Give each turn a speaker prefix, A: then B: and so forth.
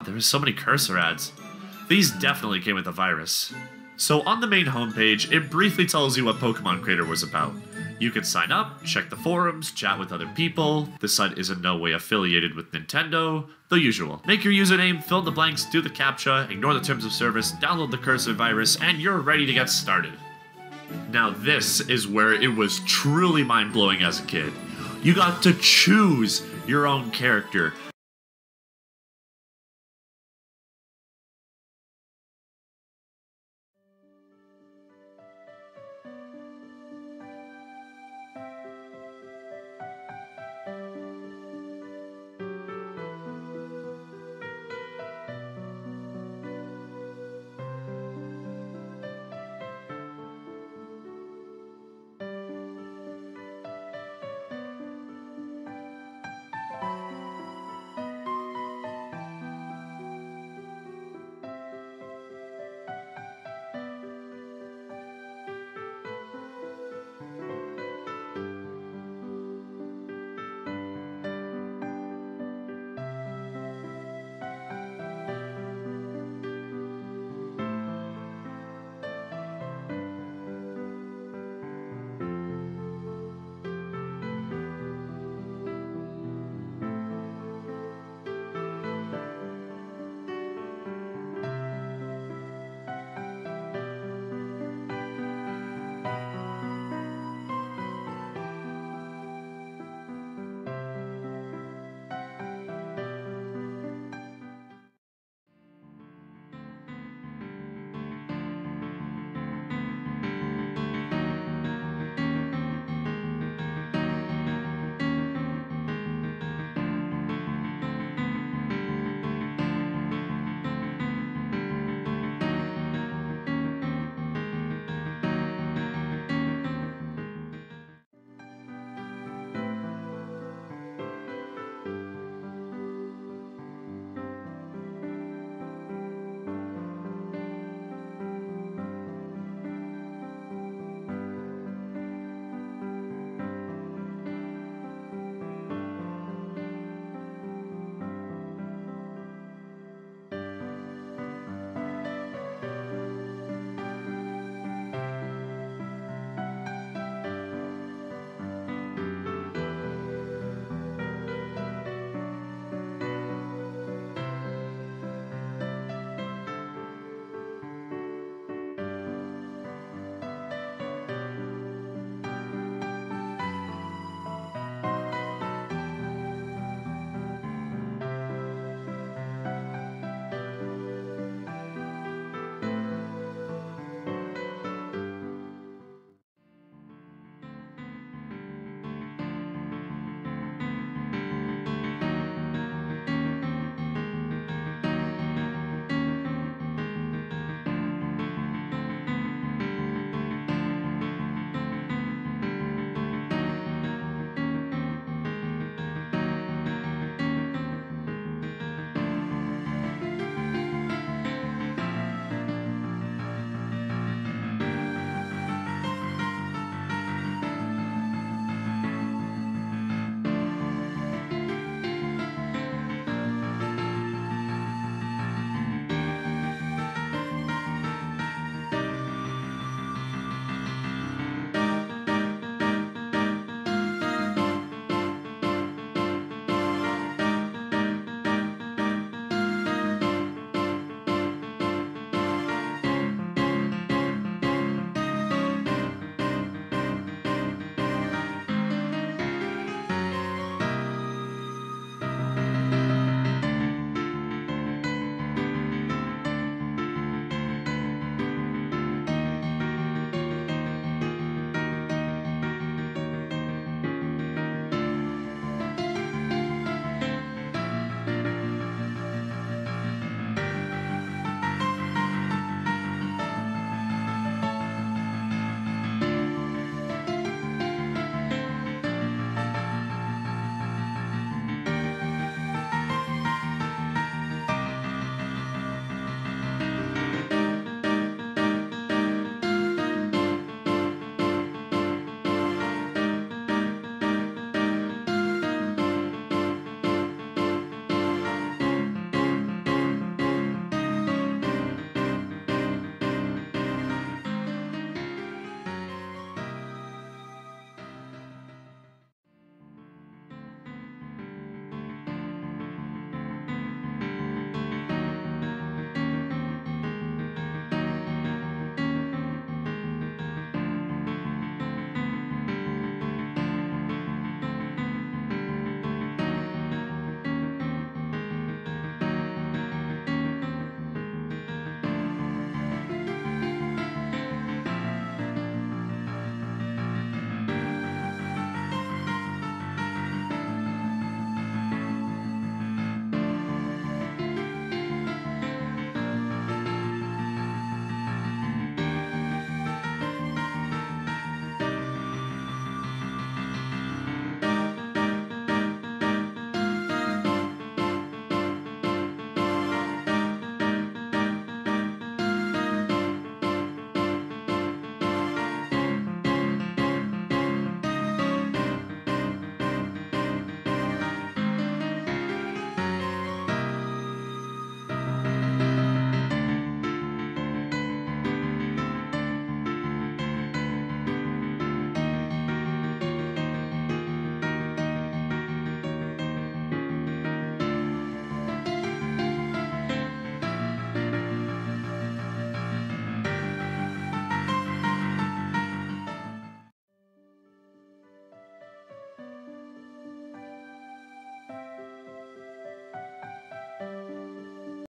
A: There were so many cursor ads. These definitely came with a virus. So on the main homepage, it briefly tells you what Pokemon Creator was about. You can sign up, check the forums, chat with other people. The site is in no way affiliated with Nintendo. The usual. Make your username, fill in the blanks, do the CAPTCHA, ignore the terms of service, download the cursor virus, and you're ready to get started. Now this is where it was truly mind-blowing as a kid. You got to choose your own character.